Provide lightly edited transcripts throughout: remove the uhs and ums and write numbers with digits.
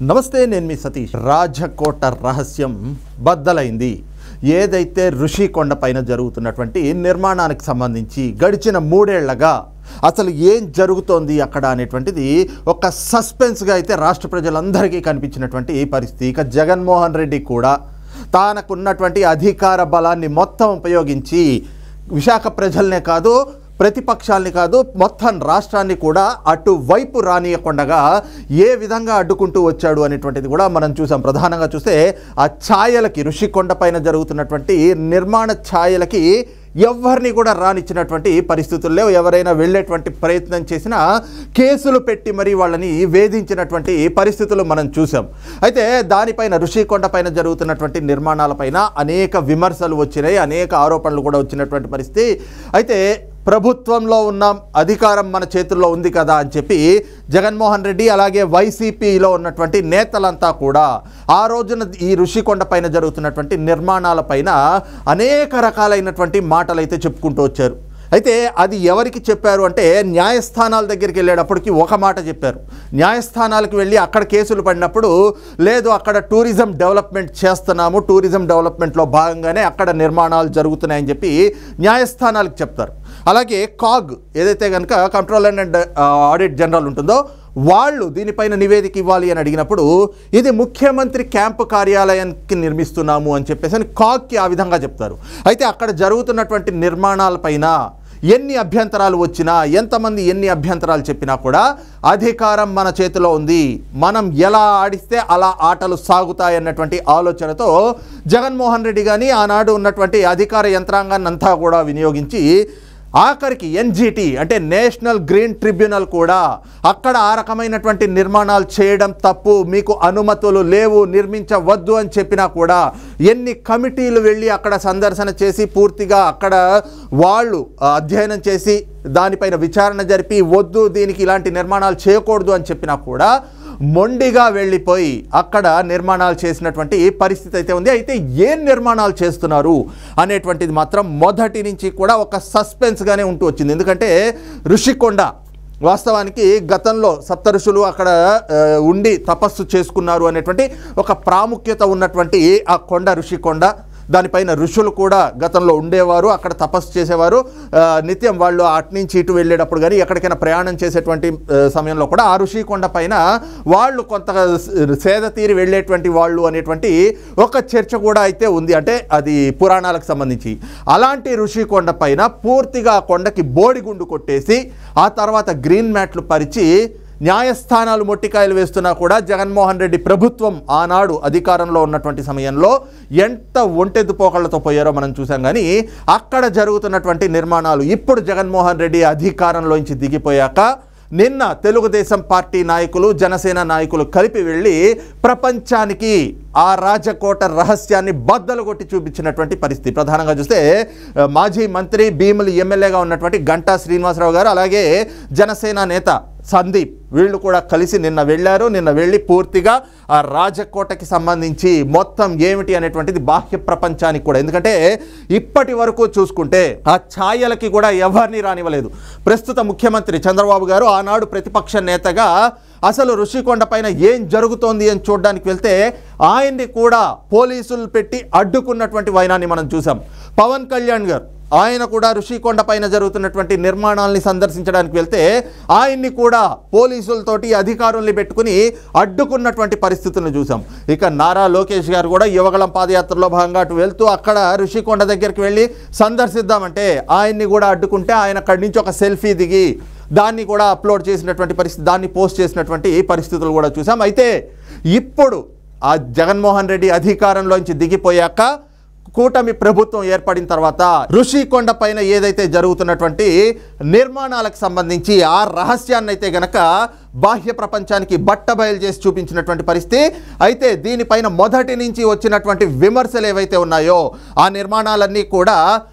నమస్తే, నేను మీ సతీష్. రాజకోట రహస్యం బద్దలైంది. ఏదైతే ఋషికొండ పైన జరుగుతున్నటువంటి నిర్మాణానికి సంబంధించి గడిచిన 3 ఏళ్లుగా అసలు ఏం జరుగుతోంది అక్కడ అనేటువంటిది ఒక సస్పెన్స్గా అయితే రాష్ట్ర ప్రజలందరికీ కనిపించినటువంటి పరిస్థితి. ఇక జగన్మోహన్ రెడ్డి కూడా తనకున్నటువంటి అధికార బలాన్ని మొత్తం ఉపయోగించి విశాఖ ప్రజలనే కాదు, ప్రతిపక్షాలని కాదు, మొత్తం రాష్ట్రాన్ని కూడా అటువైపు రానియకుండా ఏ విధంగా అడ్డుకుంటూ వచ్చాడు అనేటువంటిది కూడా మనం చూసాం. ప్రధానంగా చూస్తే ఆ ఛాయలకి, ఋషికొండ పైన జరుగుతున్నటువంటి నిర్మాణ ఛాయలకి ఎవరిని కూడా రానిచ్చినటువంటి పరిస్థితులు లేవు. ఎవరైనా వెళ్ళేటువంటి ప్రయత్నం చేసినా కేసులు పెట్టి మరీ వాళ్ళని వేధించినటువంటి పరిస్థితులు మనం చూసాం. అయితే దానిపైన, ఋషికొండ పైన జరుగుతున్నటువంటి నిర్మాణాలపైన అనేక విమర్శలు వచ్చినాయి, అనేక ఆరోపణలు కూడా వచ్చినటువంటి పరిస్థితి. అయితే ప్రభుత్వంలో ఉన్నాం, అధికారం మన చేతుల్లో ఉంది కదా అని చెప్పి జగన్మోహన్ రెడ్డి అలాగే వైసీపీలో ఉన్నటువంటి నేతలంతా కూడా ఆ రోజున ఈ ఋషికొండ పైన జరుగుతున్నటువంటి నిర్మాణాలపైన అనేక రకాలైనటువంటి మాటలు అయితే చెప్పుకుంటూ వచ్చారు. అయితే అది ఎవరికి చెప్పారు అంటే, న్యాయస్థానాల దగ్గరికి వెళ్ళేటప్పటికి ఒక మాట చెప్పారు. న్యాయస్థానాలకు వెళ్ళి అక్కడ కేసులు పడినప్పుడు, లేదు అక్కడ టూరిజం డెవలప్మెంట్ చేస్తున్నాము, టూరిజం డెవలప్మెంట్లో భాగంగానే అక్కడ నిర్మాణాలు జరుగుతున్నాయని చెప్పి న్యాయస్థానాలకు చెప్తారు. అలాగే కాగ్ ఏదైతే కనుక కంట్రోలర్ అండ్ ఆడిట్ జనరల్ ఉంటుందో వాళ్ళు దీనిపైన నివేదిక ఇవ్వాలి అని అడిగినప్పుడు, ఇది ముఖ్యమంత్రి క్యాంపు కార్యాలయానికి నిర్మిస్తున్నాము అని చెప్పేసి కాగ్కి ఆ విధంగా చెప్తారు. అయితే అక్కడ జరుగుతున్నటువంటి నిర్మాణాలపైన ఎన్ని అభ్యంతరాలు వచ్చినా, ఎంతమంది ఎన్ని అభ్యంతరాలు చెప్పినా కూడా అధికారం మన చేతిలో ఉంది, మనం ఎలా ఆడిస్తే అలా ఆటలు సాగుతాయన్నటువంటి ఆలోచనతో జగన్మోహన్ రెడ్డి కానీ ఆనాడు ఉన్నటువంటి అధికార యంత్రాంగాన్ని అంతా కూడా వినియోగించి ఆఖరికి ఎన్జిటి అంటే నేషనల్ గ్రీన్ ట్రిబ్యునల్ కూడా అక్కడ ఆ రకమైనటువంటి నిర్మాణాలు చేయడం తప్పు, మీకు అనుమతులు లేవు, నిర్మించవద్దు అని చెప్పినా కూడా ఎన్ని కమిటీలు వెళ్ళి అక్కడ సందర్శన చేసి పూర్తిగా అక్కడ వాళ్ళు అధ్యయనం చేసి దానిపైన విచారణ జరిపి వద్దు, దీనికి ఇలాంటి నిర్మాణాలు చేయకూడదు అని చెప్పినా కూడా మొండిగా వెళ్ళిపోయి అక్కడ నిర్మాణాలు చేసినటువంటి పరిస్థితి అయితే ఉంది. అయితే ఏం నిర్మాణాలు చేస్తున్నారు అనేటువంటిది మాత్రం మొదటి నుంచి కూడా ఒక సస్పెన్స్గానే ఉంటూ వచ్చింది. ఎందుకంటే ఋషికొండ వాస్తవానికి గతంలో సప్త ఋషులు అక్కడ ఉండి తపస్సు చేసుకున్నారు అనేటువంటి ఒక ప్రాముఖ్యత ఉన్నటువంటి ఆ కొండ ఋషికొండ. దానిపైన ఋషులు కూడా గతంలో ఉండేవారు, అక్కడ తపస్సు చేసేవారు. నిత్యం వాళ్ళు అటు నుంచి ఇటు వెళ్ళేటప్పుడు కానీ ఎక్కడికైనా ప్రయాణం చేసేటువంటి సమయంలో కూడా ఆ ఋషికొండ పైన వాళ్ళు కొంత సేద తీరి వెళ్ళేటువంటి వాళ్ళు అనేటువంటి ఒక చర్చ కూడా అయితే ఉంది. అంటే అది పురాణాలకు సంబంధించి. అలాంటి ఋషికొండ పైన పూర్తిగా ఆ కొండకి బోడిగుండు కొట్టేసి ఆ తర్వాత గ్రీన్ మ్యాట్లు పరిచి న్యాయస్థానాలు మొట్టికాయలు వేస్తున్నా కూడా జగన్మోహన్ రెడ్డి ప్రభుత్వం ఆనాడు అధికారంలో ఉన్నటువంటి సమయంలో ఎంత ఒంటెద్దు పోకళ్లతో పోయారో మనం చూసాం. కానీ అక్కడ జరుగుతున్నటువంటి నిర్మాణాలు ఇప్పుడు జగన్మోహన్ రెడ్డి అధికారంలోంచి దిగిపోయాక నిన్న తెలుగుదేశం పార్టీ నాయకులు, జనసేన నాయకులు కలిపి వెళ్ళి ప్రపంచానికి ఆ రాజకోట రహస్యాన్ని బద్దలు కొట్టి చూపించినటువంటి పరిస్థితి. ప్రధానంగా చూస్తే మాజీ మంత్రి, భీములు ఎమ్మెల్యేగా ఉన్నటువంటి గంటా శ్రీనివాసరావు గారు అలాగే జనసేన నేత సందీప్ వీళ్ళు కూడా కలిసి నిన్న వెళ్ళారు. నిన్న వెళ్ళి పూర్తిగా ఆ రాజకోటకి సంబంధించి మొత్తం ఏమిటి అనేటువంటిది బాహ్య ప్రపంచానికి కూడా, ఎందుకంటే ఇప్పటి వరకు చూసుకుంటే ఆ ఛాయలకి కూడా ఎవరిని రానివ్వలేదు. ప్రస్తుత ముఖ్యమంత్రి చంద్రబాబు గారు ఆనాడు ప్రతిపక్ష నేతగా అసలు ఋషికొండ పైన ఏం జరుగుతోంది అని చూడడానికి వెళ్తే ఆయన్ని కూడా పోలీసులు పెట్టి అడ్డుకున్నటువంటి వైనాన్ని మనం చూసాం. పవన్ కళ్యాణ్ గారు ఆయన కూడా ఋషికొండ పైన జరుగుతున్నటువంటి నిర్మాణాలని సందర్శించడానికి వెళ్తే ఆయన్ని కూడా పోలీసులతోటి అధికారుల్ని పెట్టుకుని అడ్డుకున్నటువంటి పరిస్థితులను చూసాం. ఇక నారా లోకేష్ గారు కూడా యువగళం పాదయాత్రలో భాగంగా అటు వెళ్తూ అక్కడ ఋషికొండ దగ్గరికి వెళ్ళి సందర్శిద్దామంటే ఆయన్ని కూడా అడ్డుకుంటే ఆయన అక్కడి నుంచి ఒక సెల్ఫీ దిగి దాన్ని కూడా అప్లోడ్ చేసినటువంటి పరిస్థితి, దాన్ని పోస్ట్ చేసినటువంటి పరిస్థితులు కూడా చూసాం. అయితే ఇప్పుడు ఆ జగన్మోహన్ రెడ్డి అధికారంలోంచి దిగిపోయాక కూటమి ప్రభుత్వం ఏర్పడిన తర్వాత ఋషికొండ పైన ఏదైతే జరుగుతున్నటువంటి నిర్మాణాలకు సంబంధించి ఆ రహస్యాన్ని అయితే గనక బాహ్య ప్రపంచానికి బట్టబయలు చేసి చూపించినటువంటి పరిస్థితి. అయితే దీనిపైన మొదటి నుంచి వచ్చినటువంటి విమర్శలు ఏవైతే ఉన్నాయో ఆ నిర్మాణాలన్నీ కూడా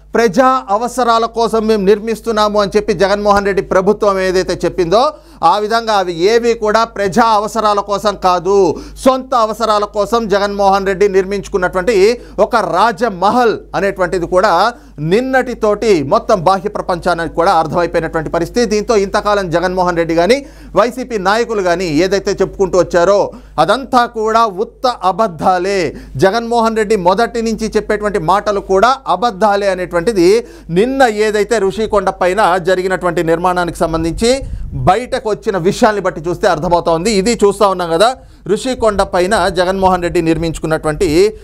ప్రజా అవసరాల కోసం మేము నిర్మిస్తున్నాము అని చెప్పి జగన్మోహన్ రెడ్డి ప్రభుత్వం ఏదైతే చెప్పిందో ఆ విధంగా అవి ఏవి కూడా ప్రజా అవసరాల కోసం కాదు, సొంత అవసరాల కోసం జగన్మోహన్ రెడ్డి నిర్మించుకున్నటువంటి ఒక రాజమహల్ అనేటువంటిది కూడా నిన్నటితోటి మొత్తం బాహ్య ప్రపంచానికి కూడా అర్థమైపోయినటువంటి పరిస్థితి. దీంతో ఇంతకాలం జగన్మోహన్ రెడ్డి కానీ వైసీపీ నాయకులు కానీ ఏదైతే చెప్పుకుంటూ వచ్చారో అదంతా కూడా ఉత్త అబద్ధాలే. జగన్మోహన్ రెడ్డి మొదటి నుంచి చెప్పేటువంటి మాటలు కూడా అబద్ధాలే అనేటువంటిది నిన్న ఏదైతే ఋషికొండ పైన జరిగినటువంటి నిర్మాణానికి సంబంధించి బయటకు వచ్చిన విషయాన్ని బట్టి చూస్తే అర్థమవుతోంది. ఇది చూస్తూ ఉన్నాం కదా, ఋషికొండ పైన జగన్మోహన్ రెడ్డి నిర్మించుకున్నటువంటి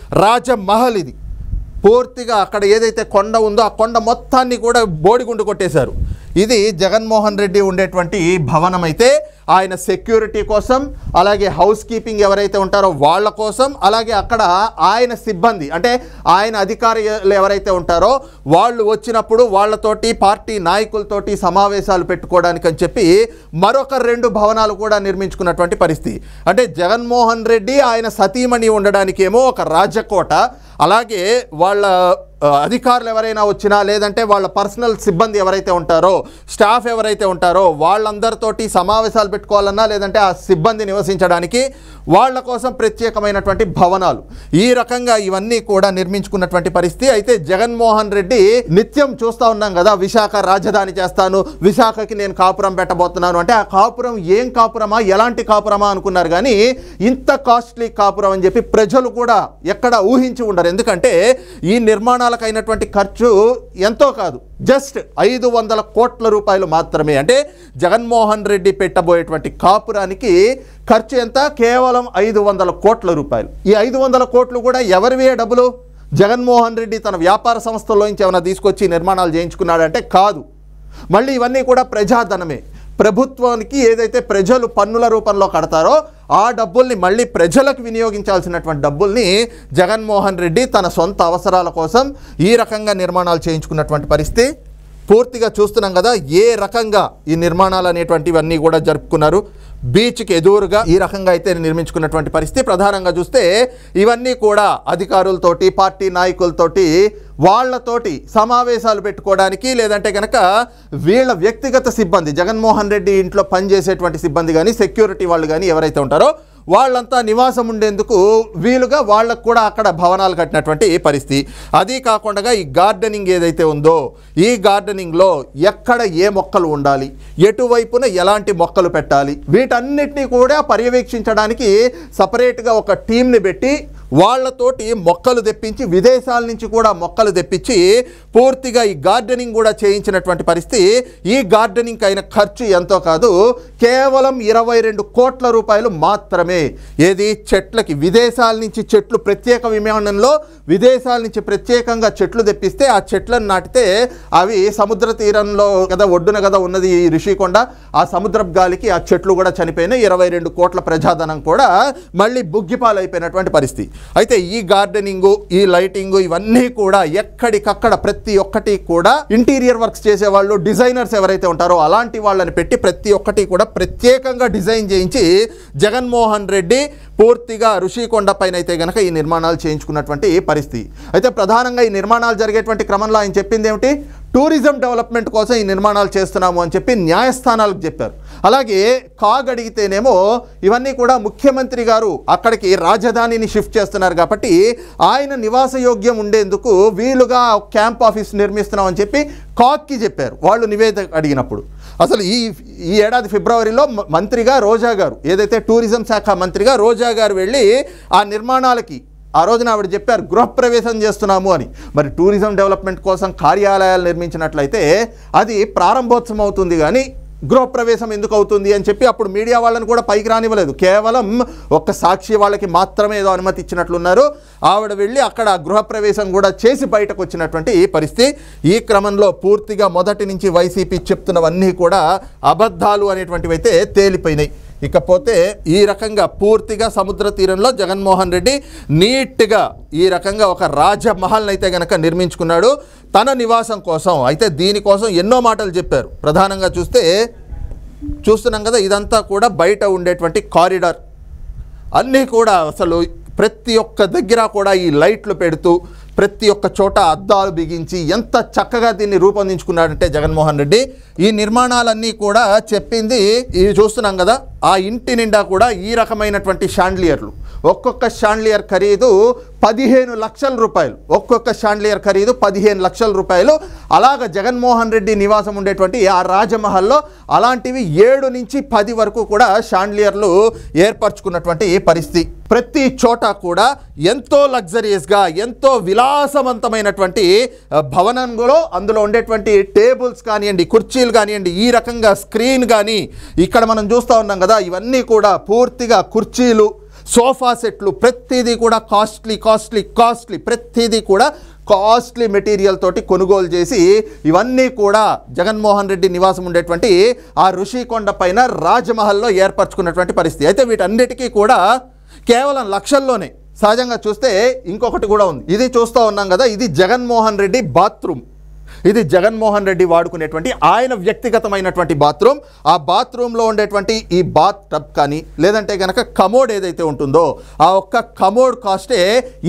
రాజమహల్ ఇది. పూర్తిగా అక్కడ ఏదైతే కొండ ఉందో ఆ కొండ మొత్తాన్ని కూడా బోడిగుండు కొట్టేశారు. ఇది జగన్మోహన్ రెడ్డి ఉండేటువంటి భవనం అయితే ఆయన సెక్యూరిటీ కోసం, అలాగే హౌస్ కీపింగ్ ఎవరైతే ఉంటారో వాళ్ళ కోసం, అలాగే అక్కడ ఆయన సిబ్బంది అంటే ఆయన అధికారులు ఎవరైతే ఉంటారో వాళ్ళు వచ్చినప్పుడు వాళ్ళతోటి పార్టీ నాయకులతోటి సమావేశాలు పెట్టుకోవడానికి అని చెప్పి మరొక 2 భవనాలు కూడా నిర్మించుకున్నటువంటి పరిస్థితి. అంటే జగన్మోహన్ రెడ్డి ఆయన సతీమణి ఉండడానికేమో ఒక రాజకోట, అలాగే వాళ్ళ అధికారులు ఎవరైనా వచ్చినా లేదంటే వాళ్ళ పర్సనల్ సిబ్బంది ఎవరైతే ఉంటారో స్టాఫ్ ఎవరైతే ఉంటారో వాళ్ళందరితోటి సమావేశాలు పెట్టుకోవాలన్నా లేదంటే ఆ సిబ్బంది నివసించడానికి వాళ్ళ కోసం ప్రత్యేకమైనటువంటి భవనాలు, ఈ రకంగా ఇవన్నీ కూడా నిర్మించుకున్నటువంటి పరిస్థితి. అయితే జగన్మోహన్ రెడ్డి నిత్యం చూస్తూ ఉన్నాం కదా, విశాఖ రాజధాని చేస్తాను, విశాఖకి నేను కాపురం పెట్టబోతున్నాను అంటే ఆ కాపురం ఏం కాపురమా, ఎలాంటి కాపురమా అనుకున్నారు. కానీ ఇంత కాస్ట్లీ కాపురం అని చెప్పి ప్రజలు కూడా ఎక్కడ ఊహించి ఉండరు. ఎందుకంటే ఈ నిర్మాణాలకు అయినటువంటి ఖర్చు ఎంతో కాదు, జస్ట్ 500 కోట్ల రూపాయలు మాత్రమే. అంటే జగన్మోహన్ రెడ్డి పెట్టబోయేటువంటి కాపురానికి ఖర్చు ఎంత? కేవలం 500 కోట్ల రూపాయలు. ఈ 500 కోట్లు కూడా ఎవరివే డబ్బులు? జగన్మోహన్ రెడ్డి తన వ్యాపార సంస్థల్లోంచి ఏమైనా తీసుకొచ్చి నిర్మాణాలు చేయించుకున్నాడంటే కాదు. మళ్ళీ ఇవన్నీ కూడా ప్రజాధనమే. ప్రభుత్వానికి ఏదైతే ప్రజలు పన్నుల రూపంలో కడతారో ఆ డబ్బుల్ని మళ్ళీ ప్రజలకు వినియోగించాల్సినటువంటి డబ్బుల్ని జగన్మోహన్ రెడ్డి తన సొంత అవసరాల కోసం ఈ రకంగా నిర్మాణాలు చేయించుకున్నటువంటి పరిస్థితి పూర్తిగా చూస్తున్నాం కదా. ఏ రకంగా ఈ నిర్మాణాలు అనేటువంటివన్నీ కూడా జరుపుకున్నారు. బీచ్కి ఎదురుగా ఈ రకంగా అయితే నిర్మించుకున్నటువంటి పరిస్థితి. ప్రధానంగా చూస్తే ఇవన్నీ కూడా అధికారులతోటి పార్టీ నాయకులతోటి వాళ్ళతోటి సమావేశాలు పెట్టుకోవడానికి, లేదంటే కనుక వీళ్ళ వ్యక్తిగత సిబ్బంది జగన్మోహన్ రెడ్డి ఇంట్లో పనిచేసేటువంటి సిబ్బంది కానీ సెక్యూరిటీ వాళ్ళు కానీ ఎవరైతే ఉంటారో వాళ్ళంతా నివాసం ఉండేందుకు వీలుగా వాళ్ళకు కూడా అక్కడ భవనాలు కట్టినటువంటి పరిస్థితి. అది కాకుండా ఈ గార్డెనింగ్ ఏదైతే ఉందో ఈ గార్డెనింగ్లో ఎక్కడ ఏ మొక్కలు ఉండాలి, ఎటువైపున ఎలాంటి మొక్కలు పెట్టాలి, వీటన్నిటినీ కూడా పర్యవేక్షించడానికి సపరేట్గా ఒక టీంని పెట్టి వాళ్ళతోటి మొక్కలు తెప్పించి విదేశాల నుంచి కూడా మొక్కలు తెప్పించి పూర్తిగా ఈ గార్డెనింగ్ కూడా చేయించినటువంటి పరిస్థితి. ఈ గార్డెనింగ్ అయిన ఖర్చు ఎంతో కాదు, కేవలం 22 కోట్ల రూపాయలు మాత్రమే. ఏది చెట్లకి విదేశాల నుంచి చెట్లు ప్రత్యేక విమానంలో విదేశాల నుంచి ప్రత్యేకంగా చెట్లు తెప్పిస్తే ఆ చెట్లను నాటితే అవి సముద్ర తీరంలో కదా ఒడ్డున కదా ఉన్నది ఈ ఋషికొండ, ఆ సముద్రపు గాలికి ఆ చెట్లు కూడా చనిపోయినాయి. 22 కోట్ల ప్రజాధనం కూడా మళ్ళీ బుగ్గిపాలైపోయినటువంటి పరిస్థితి. అయితే ఈ గార్డెనింగ్ ఈ లైటింగ్ ఇవన్నీ కూడా ఎక్కడికక్కడ ప్రతి ఒక్కటి కూడా ఇంటీరియర్ వర్క్స్ చేసేవాళ్ళు డిజైనర్స్ ఎవరైతే ఉంటారో అలాంటి వాళ్ళని పెట్టి ప్రతి ఒక్కటి కూడా ప్రత్యేకంగా డిజైన్ చేయించి జగన్మోహన్ రెడ్డి పూర్తిగా ఋషికొండ పైన అయితే గనక ఈ నిర్మాణాలు చేయించుకున్నటువంటి పరిస్థితి. అయితే ప్రధానంగా ఈ నిర్మాణాలు జరిగేటువంటి క్రమంలో ఆయన చెప్పింది ఏమిటి? టూరిజం డెవలప్మెంట్ కోసం ఈ నిర్మాణాలు చేస్తున్నాము అని చెప్పి న్యాయస్థానాలకు చెప్పారు. అలాగే కాగడిగితేనేమో ఇవన్నీ కూడా ముఖ్యమంత్రి గారు అక్కడికి రాజధానిని షిఫ్ట్ చేస్తున్నారు కాబట్టి ఆయన నివాసయోగ్యం ఉండేందుకు వీలుగా క్యాంప్ ఆఫీస్ నిర్మిస్తున్నాం అని చెప్పి కాక్కి చెప్పారు వాళ్ళు నివేదిక అడిగినప్పుడు. అసలు ఈ ఏడాది ఫిబ్రవరిలో మంత్రిగా రోజా గారు ఏదైతే టూరిజం శాఖ మంత్రిగా రోజా గారు వెళ్ళి ఆ నిర్మాణాలకి ఆ రోజున ఆవిడ చెప్పారు గృహప్రవేశం చేస్తున్నాము అని. మరి టూరిజం డెవలప్మెంట్ కోసం కార్యాలయాలు నిర్మించినట్లయితే అది ప్రారంభోత్సవం అవుతుంది కానీ గృహప్రవేశం ఎందుకు అవుతుంది అని చెప్పి అప్పుడు మీడియా వాళ్ళని కూడా పైకి రానివ్వలేదు. కేవలం ఒక్క సాక్షి వాళ్ళకి మాత్రమే ఏదో అనుమతి ఇచ్చినట్లున్నారు. ఆవిడ వెళ్ళి అక్కడ గృహప్రవేశం కూడా చేసి బయటకు వచ్చినటువంటి పరిస్థితి. ఈ క్రమంలో పూర్తిగా మొదటి నుంచి వైసీపీ చెప్తున్నవన్నీ కూడా అబద్ధాలు అనేటువంటివి అయితే తేలిపోయినాయి. ఇకపోతే ఈ రకంగా పూర్తిగా సముద్ర తీరంలో జగన్మోహన్ రెడ్డి నీట్గా ఈ రకంగా ఒక రాజమహల్ని అయితే గనక నిర్మించుకున్నాడు తన నివాసం కోసం. అయితే దీనికోసం ఎన్నో మాటలు చెప్పారు. ప్రధానంగా చూస్తున్నాం కదా, ఇదంతా కూడా బయట ఉండేటువంటి కారిడార్ అన్నీ కూడా అసలు ప్రతి ఒక్క దగ్గర కూడా ఈ లైట్లు పెడుతూ ప్రతి ఒక్క చోట అద్దాలు బిగించి ఎంత చక్కగా దీన్ని రూపొందించుకున్నాడంటే జగన్మోహన్ రెడ్డి. ఈ నిర్మాణాలన్నీ కూడా చెప్పింది ఇవి చూస్తున్నాం కదా, ఆ ఇంటి నిండా కూడా ఈ రకమైనటువంటి షాండ్లియర్లు. ఒక్కొక్క షాండ్లియర్ ఖరీదు 15 లక్షల రూపాయలు. ఒక్కొక్క షాండ్లియర్ ఖరీదు 15 లక్షల రూపాయలు. అలాగ జగన్మోహన్ రెడ్డి నివాసం ఉండేటువంటి ఆ రాజమహల్లో అలాంటివి 7 నుంచి 10 వరకు కూడా షాండ్లియర్లు ఏర్పరచుకున్నటువంటి పరిస్థితి. ప్రతి చోట కూడా ఎంతో లగ్జరియస్గా, ఎంతో విలాసవంతమైనటువంటి భవనంలో అందులో ఉండేటువంటి టేబుల్స్ కానివ్వండి, కుర్చీలు కానివ్వండి, ఈ రకంగా స్క్రీన్ కానీ ఇక్కడ మనం చూస్తూ ఉన్నాం కదా, ఇవన్నీ కూడా పూర్తిగా కుర్చీలు, సోఫా సెట్లు, ప్రతిదీ కూడా కాస్ట్లీ ప్రతిదీ కూడా కాస్ట్లీ మెటీరియల్ తోటి కొనుగోలు చేసి ఇవన్నీ కూడా జగన్మోహన్ రెడ్డి నివాసం ఉండేటువంటి ఆ ఋషికొండ పైన రాజమహల్లో ఏర్పరచుకున్నటువంటి పరిస్థితి. అయితే వీటన్నిటికీ కూడా కేవలం లక్షల్లోనే. సహజంగా చూస్తే ఇంకొకటి కూడా ఉంది. ఇది చూస్తూ ఉన్నాం కదా, ఇది జగన్మోహన్ రెడ్డి బాత్రూమ్. ఇది జగన్మోహన్ రెడ్డి వాడుకునేటువంటి ఆయన వ్యక్తిగతమైనటువంటి బాత్రూమ్. ఆ బాత్రూంలో ఉండేటువంటి ఈ బాత్ టబ్ కానీ లేదంటే కనుక కమోడ్ ఏదైతే ఉంటుందో ఆ ఒక్క కమోడ్ కాస్టే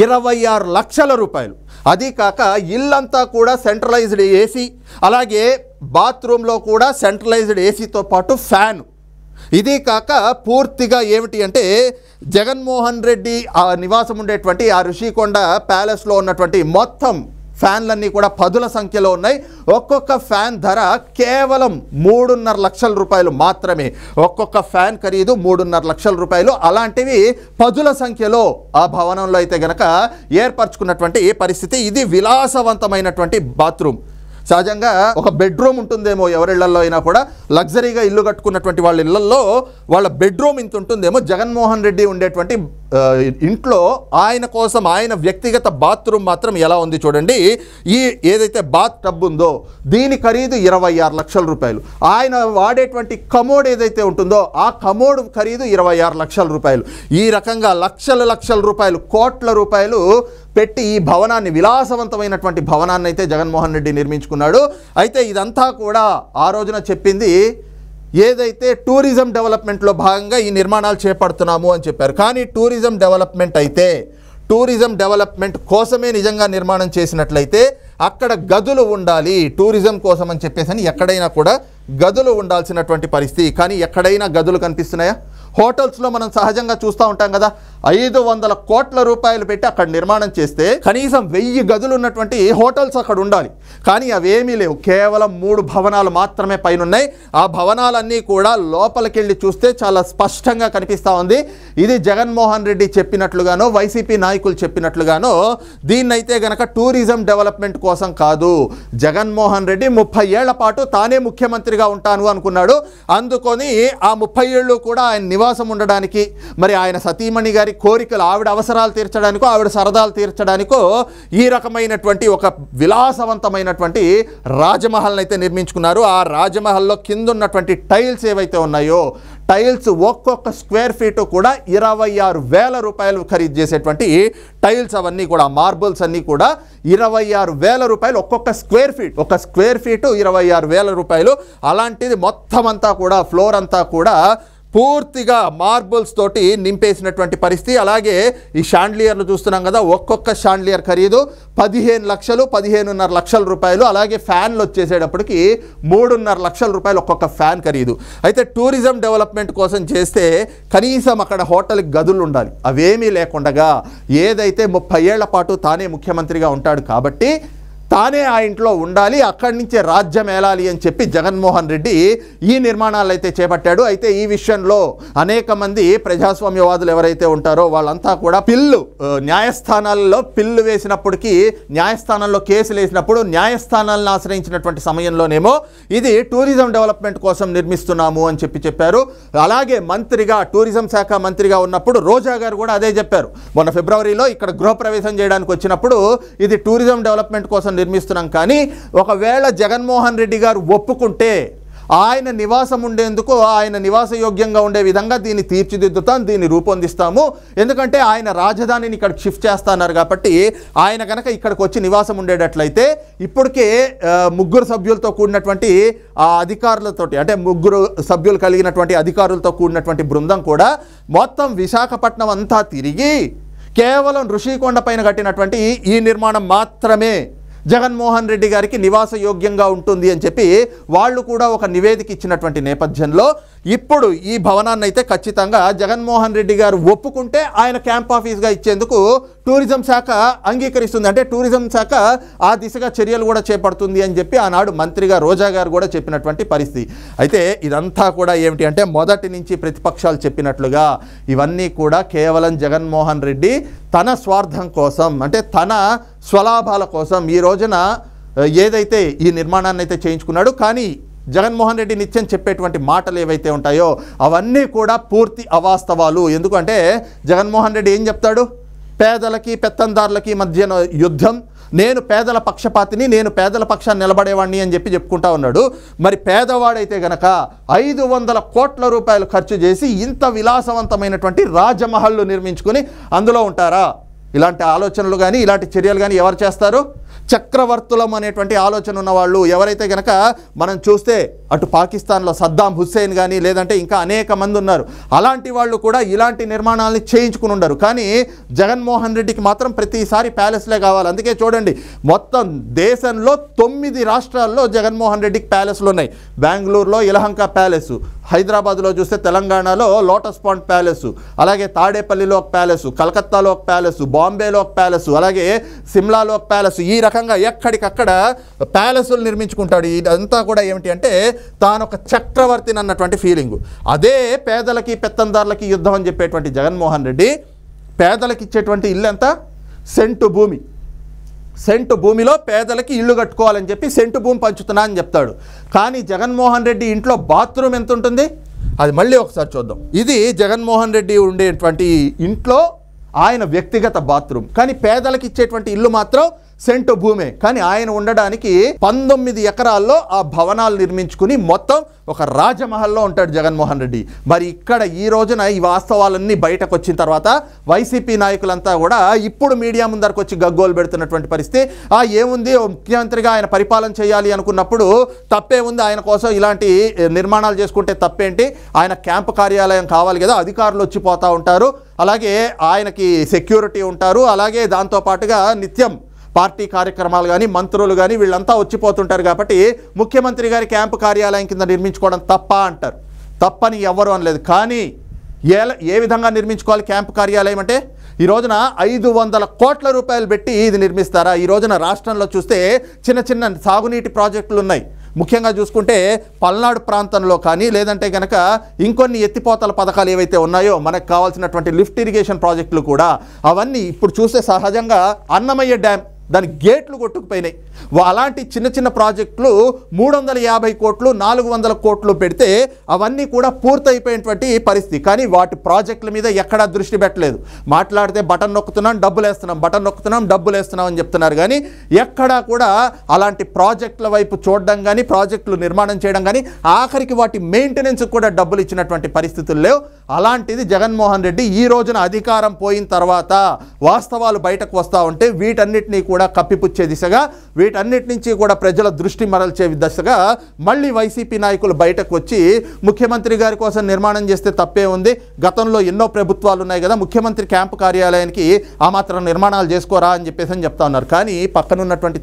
26 లక్షల రూపాయలు. అది కాక ఇల్లంతా కూడా సెంట్రలైజ్డ్ ఏసీ, అలాగే బాత్రూంలో కూడా సెంట్రలైజ్డ్ ఏసీతో పాటు ఫ్యాన్. ఇది కాక పూర్తిగా ఏమిటి అంటే జగన్మోహన్ రెడ్డి ఆ నివాసం ఉండేటువంటి ఆ ఋషికొండ ప్యాలెస్లో ఉన్నటువంటి మొత్తం ఫ్యాన్లన్నీ కూడా 10ల సంఖ్యలో ఉన్నాయి. ఒక్కొక్క ఫ్యాన్ ధర కేవలం 3.5 లక్షల రూపాయలు మాత్రమే. ఒక్కొక్క ఫ్యాన్ ఖరీదు 3.5 లక్షల రూపాయలు. అలాంటివి 10ల సంఖ్యలో ఆ భవనంలో అయితే గనక ఏర్పరచుకున్నటువంటి పరిస్థితి. ఇది విలాసవంతమైనటువంటి బాత్రూమ్. సహజంగా ఒక బెడ్రూమ్ ఉంటుందేమో ఎవరిళ్లలో అయినా కూడా, లగ్జరీగా ఇల్లు కట్టుకున్నటువంటి వాళ్ళ ఇళ్లలో వాళ్ళ బెడ్రూమ్ ఇంత ఉంటుందేమో. జగన్మోహన్ రెడ్డి ఉండేటువంటి ఇంట్లో ఆయన కోసం ఆయన వ్యక్తిగత బాత్రూమ్ మాత్రం ఎలా ఉంది చూడండి. ఈ ఏదైతే బాత్ టబ్ ఉందో దీని ఖరీదు 26 లక్షల రూపాయలు. ఆయన వాడేటువంటి కమోడ్ ఏదైతే ఉంటుందో ఆ కమోడ్ ఖరీదు 26 లక్షల రూపాయలు. ఈ రకంగా లక్షల రూపాయలు, కోట్ల రూపాయలు పెట్టి ఈ భవనాన్ని, విలాసవంతమైనటువంటి భవనాన్ని అయితే జగన్మోహన్ రెడ్డి నిర్మించుకున్నాడు. అయితే ఇదంతా కూడా ఆ రోజున చెప్పింది ఏదైతే టూరిజం డెవలప్మెంట్లో భాగంగా ఈ నిర్మాణాలు చేపడుతున్నాము అని చెప్పారు. కానీ టూరిజం డెవలప్మెంట్ అయితే టూరిజం డెవలప్మెంట్ కోసమే నిజంగా నిర్మాణం చేసినట్లయితే అక్కడ గదులు ఉండాలి. టూరిజం కోసం అని చెప్పేసి ఎక్కడైనా కూడా గదులు ఉండాల్సినటువంటి పరిస్థితి. కానీ ఎక్కడైనా గదులు కనిపిస్తున్నాయా? హోటల్స్లో మనం సహజంగా చూస్తూ ఉంటాం కదా, 500 కోట్ల రూపాయలు పెట్టి అక్కడ నిర్మాణం చేస్తే కనీసం 1000 గదులు ఉన్నటువంటి హోటల్స్ అక్కడ ఉండాలి. కానీ అవేమీ లేవు. కేవలం 3 భవనాలు మాత్రమే పైన ఉన్నాయి. ఆ భవనాలన్నీ కూడా లోపలికి వెళ్ళి చూస్తే చాలా స్పష్టంగా కనిపిస్తూ ఉంది. ఇది జగన్మోహన్ రెడ్డి చెప్పినట్లుగానో వైసీపీ నాయకులు చెప్పినట్లుగానో దీన్నైతే గనక టూరిజం డెవలప్మెంట్ కోసం కాదు. జగన్మోహన్ రెడ్డి 30 ఏళ్ల పాటు తానే ముఖ్యమంత్రిగా ఉంటాను అనుకున్నాడు. అందుకొని ఆ 30 ఏళ్ళు కూడా ఆయన నివాసం ఉండడానికి, మరి ఆయన సతీమణి గారి కోరికలు, ఆవిడ అవసరాలు తీర్చడానికో, ఆవిడ సరదాలు తీర్చడానికో ఈ రకమైనటువంటి ఒక విలాసవంతమైనటువంటి రాజమహల్ని అయితే నిర్మించుకున్నారు. ఆ రాజమహల్లో కింద ఉన్నటువంటి టైల్స్ ఏవైతే ఉన్నాయో టైల్స్ ఒక్కొక్క స్క్వేర్ ఫీటు కూడా 26,000 రూపాయలు ఖరీదు చేసేటువంటి టైల్స్, అవన్నీ కూడా మార్బుల్స్ అన్నీ కూడా 26,000 రూపాయలు ఒక్కొక్క స్క్వేర్ ఫీట్. ఒక స్క్వేర్ ఫీటు 26,000 రూపాయలు. అలాంటిది మొత్తం అంతా కూడా ఫ్లోర్ అంతా కూడా పూర్తిగా మార్బుల్స్ తోటి నింపేసినటువంటి పరిస్థితి. అలాగే ఈ షాండ్లియర్లు చూస్తున్నాం కదా, ఒక్కొక్క షాండ్లియర్ ఖరీదు 15 లక్షలు, 15.5 లక్షల రూపాయలు. అలాగే ఫ్యాన్లు వచ్చేసేటప్పటికి 3.5 లక్షల రూపాయలు ఒక్కొక్క ఫ్యాన్ ఖరీదు. అయితే టూరిజం డెవలప్మెంట్ కోసం చేస్తే కనీసం అక్కడ హోటల్కి గదులు ఉండాలి. అవేమీ లేకుండా ఏదైతే 30 ఏళ్ల పాటు తానే ముఖ్యమంత్రిగా ఉంటాడు కాబట్టి తానే ఆ ఇంట్లో ఉండాలి, అక్కడి నుంచే రాజ్యం ఏలాలి అని చెప్పి జగన్మోహన్ రెడ్డి ఈ నిర్మాణాలు అయితే చేపట్టాడు. అయితే ఈ విషయంలో అనేక మంది ప్రజాస్వామ్యవాదులు ఎవరైతే ఉంటారో వాళ్ళంతా కూడా న్యాయస్థానాల్లో పిల్లు వేసినప్పటికీ, న్యాయస్థానంలో కేసులు వేసినప్పుడు న్యాయస్థానాలను ఆశ్రయించినటువంటి సమయంలోనేమో ఇది టూరిజం డెవలప్మెంట్ కోసం నిర్మిస్తున్నాము అని చెప్పారు. అలాగే మంత్రిగా, టూరిజం శాఖ మంత్రిగా ఉన్నప్పుడు రోజా గారు కూడా అదే చెప్పారు. మొన్న ఫిబ్రవరిలో ఇక్కడ గృహప్రవేశం చేయడానికి వచ్చినప్పుడు ఇది టూరిజం డెవలప్మెంట్ కోసం నిర్మిస్తున్నాం. కానీ ఒకవేళ జగన్మోహన్ రెడ్డి గారు ఒప్పుకుంటే ఆయన నివాసం ఉండేందుకు, ఆయన నివాస యోగ్యంగా ఉండే విధంగా దీన్ని తీర్చిదిద్దుతాం, దీన్ని రూపొందిస్తాము. ఎందుకంటే ఆయన రాజధానిని ఇక్కడికి షిఫ్ట్ చేస్తున్నారు కాబట్టి ఆయన కనుక ఇక్కడికి వచ్చి నివాసం ఉండేటట్లయితే ఇప్పటికే 3 సభ్యులతో కూడినటువంటి ఆ అధికారులతోటి, అంటే 3 సభ్యులు కలిగినటువంటి అధికారులతో కూడినటువంటి బృందం కూడా మొత్తం విశాఖపట్నం అంతా తిరిగి కేవలం ఋషికొండ పైన కట్టినటువంటి ఈ నిర్మాణం మాత్రమే జగన్మోహన్ రెడ్డి గారికి నివాస యోగ్యంగా ఉంటుంది అని చెప్పి వాళ్ళు కూడా ఒక నివేదిక ఇచ్చినటువంటి నేపథ్యంలో ఇప్పుడు ఈ భవనాన్ని అయితే ఖచ్చితంగా జగన్మోహన్ రెడ్డి గారు ఒప్పుకుంటే ఆయన క్యాంప్ ఆఫీస్గా ఇచ్చేందుకు టూరిజం శాఖ అంగీకరిస్తుంది. అంటే టూరిజం శాఖ ఆ దిశగా చర్యలు కూడా చేపడుతుంది అని చెప్పి ఆనాడు మంత్రిగా రోజా గారు కూడా చెప్పినటువంటి పరిస్థితి. అయితే ఇదంతా కూడా ఏమిటి అంటే మొదటి నుంచి ప్రతిపక్షాలు చెప్పినట్లుగా ఇవన్నీ కూడా కేవలం జగన్మోహన్ రెడ్డి తన స్వార్థం కోసం, అంటే తన స్వలాభాల కోసం ఈ రోజున ఏదైతే ఈ నిర్మాణాన్ని అయితే చేయించుకున్నాడు. కానీ జగన్మోహన్ రెడ్డి నిత్యం చెప్పేటువంటి మాటలు ఏవైతే ఉంటాయో అవన్నీ కూడా పూర్తి అవాస్తవాలు. ఎందుకంటే జగన్మోహన్ రెడ్డి ఏం చెప్తాడు? పేదలకి పెత్తందారులకి మధ్య యుద్ధం, నేను పేదల పక్షపాతిని, నేను పేదల పక్షాన్ని నిలబడేవాడిని అని చెప్పి చెప్పుకుంటా ఉన్నాడు. మరి పేదవాడైతే గనక 500 కోట్ల రూపాయలు ఖర్చు చేసి ఇంత విలాసవంతమైనటువంటి రాజమహల్లు నిర్మించుకుని అందులో ఉంటారా? ఇలాంటి ఆలోచనలు కానీ ఇలాంటి చర్యలు కానీ ఎవరు చేస్తారు? చక్రవర్తులం అనేటువంటి ఆలోచన ఉన్న వాళ్ళు ఎవరైతే గనక మనం చూస్తే అటు పాకిస్తాన్లో సద్దాం హుస్సేన్ కానీ లేదంటే ఇంకా అనేక మంది ఉన్నారు. అలాంటి వాళ్ళు కూడా ఇలాంటి నిర్మాణాలని చేయించుకుని ఉండరు. కానీ జగన్మోహన్ రెడ్డికి మాత్రం ప్రతిసారి ప్యాలెస్లే కావాలి. అందుకే చూడండి, మొత్తం దేశంలో 9 రాష్ట్రాల్లో జగన్మోహన్ రెడ్డికి ప్యాలెస్లు ఉన్నాయి. బెంగళూరులో యలహంక ప్యాలెస్, హైదరాబాద్లో చూస్తే తెలంగాణలో లోటస్ పాండ్ ప్యాలెస్, అలాగే తాడేపల్లిలో ఒక ప్యాలెస్, కలకత్తాలో ఒక ప్యాలెస్, బాంబేలో ఒక ప్యాలెస్, అలాగే సిమ్లాలో ఒక ప్యాలెస్. ఈ రకంగా ఎక్కడికక్కడ ప్యాలెస్లు నిర్మించుకుంటాడు. ఇదంతా కూడా ఏమిటి అంటే తాను ఒక చక్రవర్తిని అన్నటువంటి ఫీలింగ్. అదే పేదలకి పెత్తందారులకి యుద్ధం అని చెప్పేటువంటి జగన్మోహన్ రెడ్డి పేదలకి ఇచ్చేటువంటి ఇల్లు ఎంత? సెంటు భూమి. సెంటు భూమిలో పేదలకి ఇల్లు కట్టుకోవాలని చెప్పి సెంటు భూమి పంచుతున్నా అని చెప్తాడు. కానీ జగన్మోహన్ రెడ్డి ఇంట్లో బాత్రూమ్ ఎంత ఉంటుంది? అది మళ్ళీ ఒకసారి చూద్దాం. ఇది జగన్మోహన్ రెడ్డి ఉండేటువంటి ఇంట్లో ఆయన వ్యక్తిగత బాత్రూమ్. కానీ పేదలకు ఇచ్చేటువంటి ఇల్లు మాత్రం సెంటు భూమే. కానీ ఆయన ఉండడానికి 19 ఎకరాల్లో ఆ భవనాలు నిర్మించుకుని మొత్తం ఒక రాజమహల్లో ఉంటాడు జగన్మోహన్ రెడ్డి. మరి ఇక్కడ ఈ రోజున ఈ వాస్తవాలన్నీ బయటకు వచ్చిన తర్వాత వైసీపీ నాయకులంతా కూడా ఇప్పుడు మీడియా ముందరకు వచ్చి గగ్గోలు పెడుతున్నటువంటి పరిస్థితి. ఏముంది, ముఖ్యమంత్రిగా ఆయన పరిపాలన చేయాలి అనుకున్నప్పుడు తప్పే ఉంది, ఆయన కోసం ఇలాంటి నిర్మాణాలు చేసుకుంటే తప్పేంటి? ఆయన క్యాంపు కార్యాలయం కావాలి కదా, అధికారులు వచ్చిపోతూ ఉంటారు, అలాగే ఆయనకి సెక్యూరిటీ ఉంటారు, అలాగే దాంతోపాటుగా నిత్యం పార్టీ కార్యక్రమాలు కానీ మంత్రులు కానీ వీళ్ళంతా వచ్చిపోతుంటారు. కాబట్టి ముఖ్యమంత్రి గారి క్యాంపు కార్యాలయం కింద నిర్మించుకోవడం తప్ప అంటారు. తప్పని ఎవరు అనలేదు. కానీ ఏ విధంగా నిర్మించుకోవాలి క్యాంపు కార్యాలయం అంటే ఈ రోజున 500 కోట్ల రూపాయలు పెట్టి ఇది నిర్మిస్తారా? ఈ రోజున రాష్ట్రంలో చూస్తే చిన్న చిన్న సాగునీటి ప్రాజెక్టులు ఉన్నాయి. ముఖ్యంగా చూసుకుంటే పల్నాడు ప్రాంతంలో కానీ లేదంటే కనుక ఇంకొన్ని ఎత్తిపోతల పథకాలు ఏవైతే ఉన్నాయో మనకు కావాల్సినటువంటి లిఫ్ట్ ఇరిగేషన్ ప్రాజెక్టులు కూడా అవన్నీ ఇప్పుడు చూస్తే సహజంగా అన్నమయ్య డ్యామ్ దాని గేట్లు కొట్టుకుపోయినాయి. అలాంటి చిన్న చిన్న ప్రాజెక్టులు 350 కోట్లు 400 కోట్లు పెడితే అవన్నీ కూడా పూర్తయిపోయినటువంటి పరిస్థితి. కానీ వాటి ప్రాజెక్టుల మీద ఎక్కడా దృష్టి పెట్టలేదు. మాట్లాడితే బటన్ నొక్కుతున్నాం డబ్బులు వేస్తున్నాం, బటన్ నొక్కుతున్నాం డబ్బులు వేస్తున్నాం అని చెప్తున్నారు. కానీ ఎక్కడా కూడా అలాంటి ప్రాజెక్టుల వైపు చూడడం కానీ ప్రాజెక్టులు నిర్మాణం చేయడం కానీ ఆఖరికి వాటి మెయింటెనెన్స్ కూడా డబ్బులు ఇచ్చినటువంటి పరిస్థితులు లేవు. అలాంటిది జగన్మోహన్ రెడ్డి ఈ రోజున అధికారం పోయిన తర్వాత వాస్తవాలు బయటకు వస్తూ ఉంటే వీటన్నిటినీ కూడా కప్పిపుచ్చే దిశగా, వీటన్నిటి నుంచి కూడా ప్రజల దృష్టి మరల్చే దిశగా మళ్ళీ వైసీపీ నాయకులు బయటకు వచ్చి ముఖ్యమంత్రి గారి కోసం నిర్మాణం చేస్తే తప్పే ఉంది, గతంలో ఎన్నో ప్రభుత్వాలు ఉన్నాయి కదా, ముఖ్యమంత్రి క్యాంపు కార్యాలయానికి ఆ మాత్రం నిర్మాణాలు చేసుకోరా అని చెప్పేసి చెప్తా ఉన్నారు. కానీ పక్కనున్నటువంటి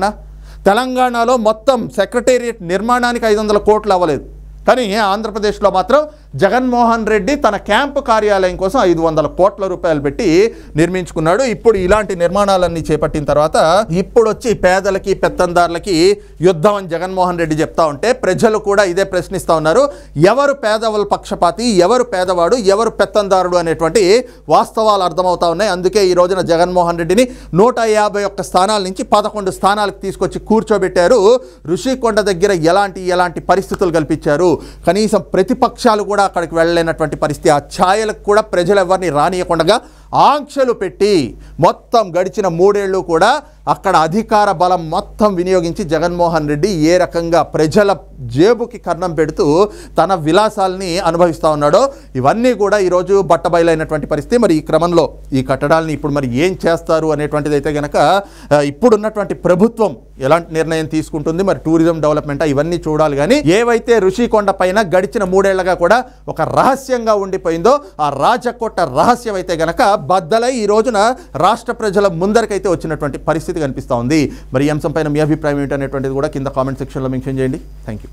తెలంగాణలో మొత్తం సెక్రటేరియట్ నిర్మాణానికి 500 కోట్లు అవ్వలేదు. కానీ ఆంధ్రప్రదేశ్లో మాత్రం జగన్మోహన్ రెడ్డి తన క్యాంపు కార్యాలయం కోసం 500 కోట్ల రూపాయలు పెట్టి నిర్మించుకున్నాడు. ఇప్పుడు ఇలాంటి నిర్మాణాలన్నీ చేపట్టిన తర్వాత ఇప్పుడు వచ్చి పేదలకి పెత్తందారులకి యుద్ధం అని జగన్మోహన్ రెడ్డి చెప్తా ఉంటే ప్రజలు కూడా ఇదే ప్రశ్నిస్తూ ఉన్నారు. ఎవరు పేదవాళ్ళ పక్షపాతి, ఎవరు పేదవాడు, ఎవరు పెత్తందారుడు అనేటువంటి వాస్తవాలు అర్థమవుతా ఉన్నాయి. అందుకే ఈ రోజున జగన్మోహన్ రెడ్డిని 151 స్థానాల నుంచి 11 స్థానాలకు తీసుకొచ్చి కూర్చోబెట్టారు. ఋషికొండ దగ్గర ఎలాంటి పరిస్థితులు కల్పించారు. కనీసం ప్రతిపక్షాలు కూడా అక్కడికి వెళ్ళలేనటువంటి పరిస్థితి. ఆ ఛాయలకు కూడా ప్రజలు ఎవరిని రానియకుండా ఆంక్షలు పెట్టి మొత్తం గడిచిన 3 ఏళ్ళు కూడా అక్కడ అధికార బలం మొత్తం వినియోగించి జగన్మోహన్ రెడ్డి ఏ రకంగా ప్రజల జేబుకి కన్నం పెడుతూ తన విలాసాలని అనుభవిస్తూ ఉన్నాడో ఇవన్నీ కూడా ఈరోజు బట్టబయలైనటువంటి పరిస్థితి. మరి ఈ క్రమంలో ఈ కట్టడాలని ఇప్పుడు మరి ఏం చేస్తారు అనేటువంటిది అయితే కనుక ఇప్పుడున్నటువంటి ప్రభుత్వం ఎలాంటి నిర్ణయం తీసుకుంటుంది, మరి టూరిజం డెవలప్మెంట్ ఇవన్నీ చూడాలి. కానీ ఏవైతే ఋషికొండ పైన గడిచిన 3 ఏళ్లుగా కూడా ఒక రహస్యంగా ఉండిపోయిందో ఆ రాజకోట రహస్యం అయితే గనక బద్దలై ఈ రోజున రాష్ట్ర ప్రజల ముందరికైతే వచ్చినటువంటి పరిస్థితి కనిపిస్తూ ఉంది. మరి ఈ అంశం పైన మీ అభిప్రాయం ఏంటనేటువంటిది కూడా కింద కామెంట్ సెక్షన్లో మెన్షన్ చేయండి. Thank you.